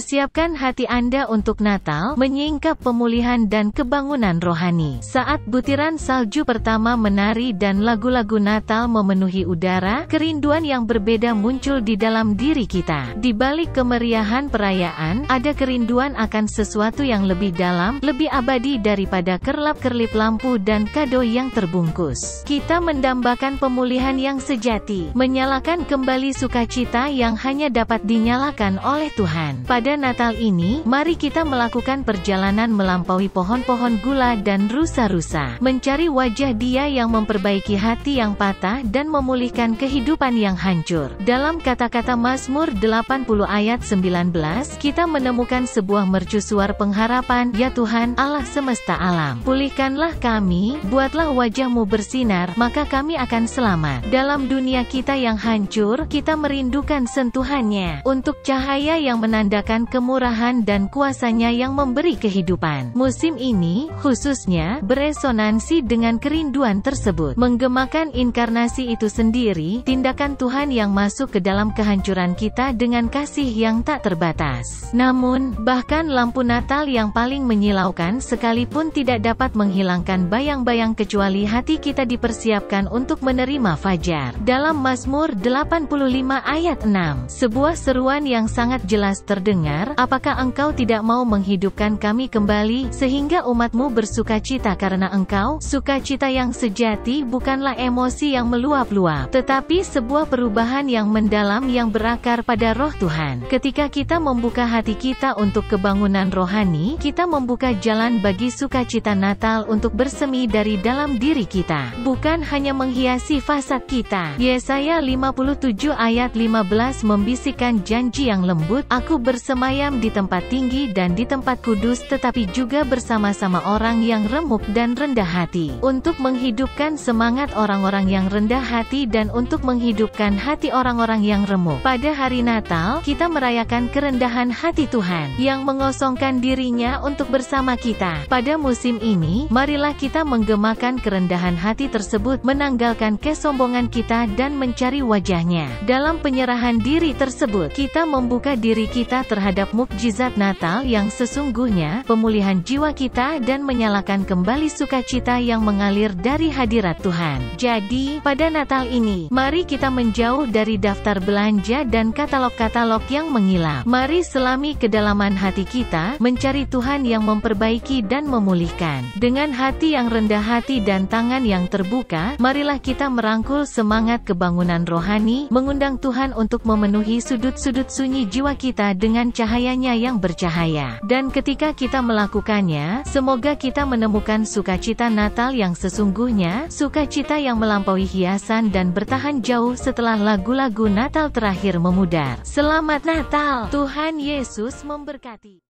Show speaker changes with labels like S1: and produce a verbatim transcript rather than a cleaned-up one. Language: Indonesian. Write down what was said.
S1: Persiapkan hati Anda untuk Natal, menyingkap pemulihan dan kebangunan rohani. Saat butiran salju pertama menari dan lagu-lagu Natal memenuhi udara, kerinduan yang berbeda muncul di dalam diri kita. Di balik kemeriahan perayaan, ada kerinduan akan sesuatu yang lebih dalam, lebih abadi daripada kerlap-kerlip lampu dan kado yang terbungkus. Kita mendambakan pemulihan yang sejati, menyalakan kembali sukacita yang hanya dapat dinyalakan oleh Tuhan. Pada Natal ini, mari kita melakukan perjalanan melampaui pohon-pohon gula dan rusa-rusa, mencari wajah Dia yang memperbaiki hati yang patah dan memulihkan kehidupan yang hancur. Dalam kata-kata Mazmur delapan puluh ayat sembilan belas, kita menemukan sebuah mercusuar pengharapan, "Ya Tuhan, Allah semesta alam, pulihkanlah kami, buatlah wajah-Mu bersinar, maka kami akan selamat." Dalam dunia kita yang hancur, kita merindukan sentuhan-Nya, untuk cahaya yang menandakan kemurahan dan kuasa-Nya yang memberi kehidupan. Musim ini, khususnya, beresonansi dengan kerinduan tersebut. Menggemakan inkarnasi itu sendiri, tindakan Tuhan yang masuk ke dalam kehancuran kita dengan kasih yang tak terbatas. Namun, bahkan lampu Natal yang paling menyilaukan sekalipun tidak dapat menghilangkan bayang-bayang kecuali hati kita dipersiapkan untuk menerima fajar. Dalam Mazmur delapan puluh lima ayat enam, sebuah seruan yang sangat jelas terdengar, "Apakah engkau tidak mau menghidupkan kami kembali, sehingga umat-Mu bersukacita karena Engkau?" Sukacita yang sejati bukanlah emosi yang meluap-luap, tetapi sebuah perubahan yang mendalam yang berakar pada roh Tuhan. Ketika kita membuka hati kita untuk kebangunan rohani, kita membuka jalan bagi sukacita Natal untuk bersemi dari dalam diri kita, bukan hanya menghiasi fasad kita. Yesaya lima puluh tujuh ayat lima belas membisikkan janji yang lembut, "Aku bersemayam di tempat tinggi dan di tempat kudus, tetapi juga bersama-sama orang yang remuk dan rendah hati, untuk menghidupkan semangat orang-orang yang rendah hati dan untuk menghidupkan hati orang-orang yang remuk." Pada hari Natal, kita merayakan kerendahan hati Tuhan, yang mengosongkan dirinya untuk bersama kita. Pada musim ini, marilah kita menggemakan kerendahan hati tersebut, menanggalkan kesombongan kita dan mencari wajah-Nya. Dalam penyerahan diri tersebut, kita membuka diri kita terhadap mukjizat Natal yang sesungguhnya, pemulihan jiwa kita dan menyalakan kembali sukacita yang mengalir dari hadirat Tuhan. Jadi, pada Natal ini, mari kita menjauh dari daftar belanja dan katalog-katalog yang mengilap. Mari selami kedalaman hati kita, mencari Tuhan yang memperbaiki dan memulihkan. Dengan hati yang rendah hati dan tangan yang terbuka, marilah kita merangkul semangat kebangunan rohani, mengundang Tuhan untuk memenuhi sudut-sudut sunyi jiwa kita dengan cahaya-Nya yang bercahaya. Dan ketika kita melakukannya, semoga kita menemukan sukacita Natal yang sesungguhnya, sukacita yang melampaui hiasan dan bertahan jauh setelah lagu-lagu Natal terakhir memudar. Selamat Natal! Tuhan Yesus memberkati.